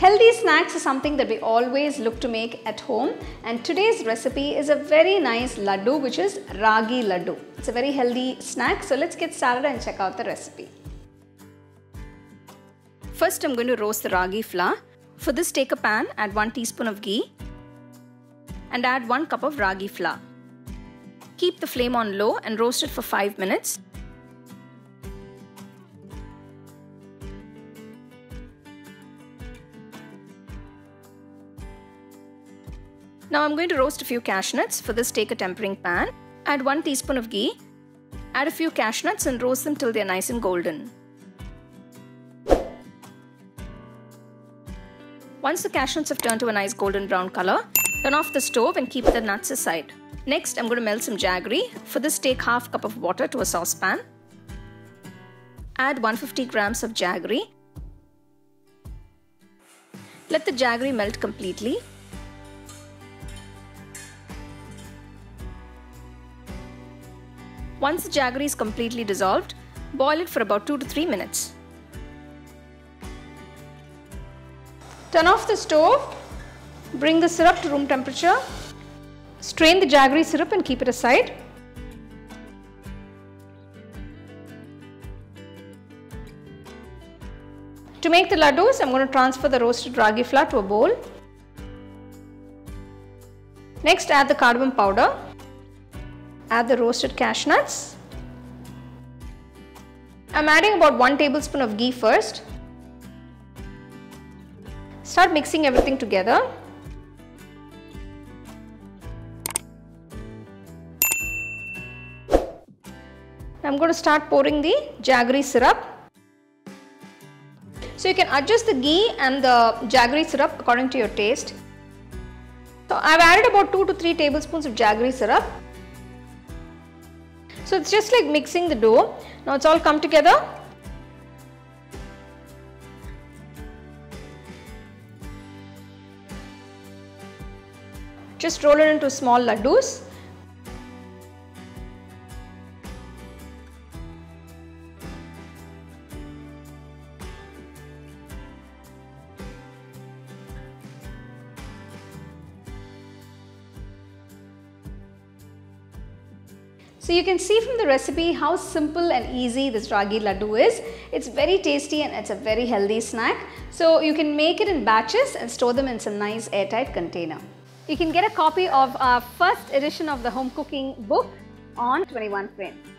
Healthy snacks is something that we always look to make at home, and today's recipe is a very nice laddu, which is Ragi Ladoo. It's a very healthy snack, so let's get started and check out the recipe. First, I'm going to roast the ragi flour. For this, take a pan, add 1 teaspoon of ghee and add 1 cup of ragi flour. Keep the flame on low and roast it for 5 minutes. Now I'm going to roast a few cashew nuts. For this, take a tempering pan, add 1 teaspoon of ghee, add a few cashew nuts and roast them till they are nice and golden. Once the cashew nuts have turned to a nice golden brown color, turn off the stove and keep the nuts aside. Next, I'm going to melt some jaggery. For this, take half cup of water to a saucepan. Add 150 grams of jaggery. Let the jaggery melt completely. Once the jaggery is completely dissolved, boil it for about 2 to 3 minutes. Turn off the stove, bring the syrup to room temperature, strain the jaggery syrup and keep it aside. To make the laddus, I'm going to transfer the roasted ragi flour to a bowl. Next, add the cardamom powder. Add the roasted cashew nuts. I'm adding about 1 tablespoon of ghee first. Start mixing everything together. I'm going to start pouring the jaggery syrup. So you can adjust the ghee and the jaggery syrup according to your taste. So I've added about 2 to 3 tablespoons of jaggery syrup. So it's just like mixing the dough. Now it's all come together. Just roll it into small laddus. So you can see from the recipe how simple and easy this ragi laddu is. It's very tasty and it's a very healthy snack. So you can make it in batches and store them in some nice airtight container. You can get a copy of our first edition of the home cooking book on 21 Frame.